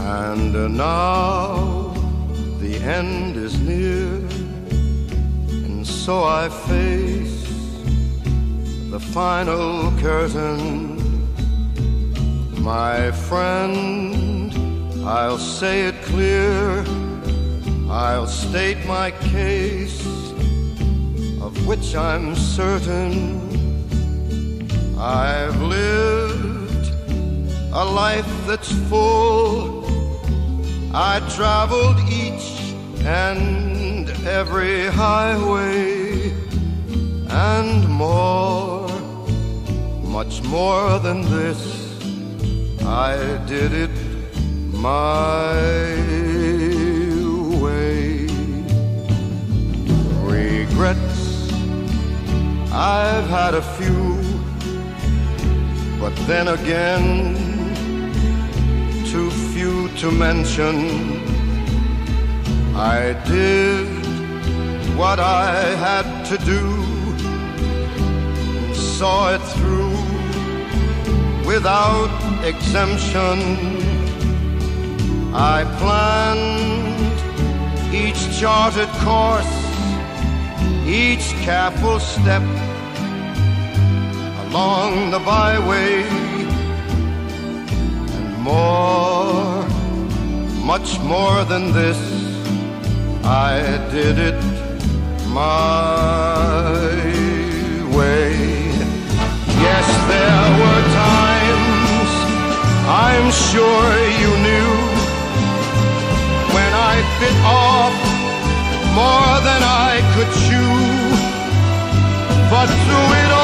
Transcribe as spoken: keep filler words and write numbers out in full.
And now the end is near, and so I face the final curtain. My friend, I'll say it clear, I'll state my case, of which I'm certain. I've lived a life that's full. I traveled each and every highway, and more, much more than this, I did it my way. Regrets, I've had a few, but then again, too few to mention. I did what I had to do, saw it through without exemption. I planned each charted course, each careful step along the byway, and more, much more than this, I did it my way. Yes, there were times, I'm sure you knew, when I bit off more than I could chew, but through it all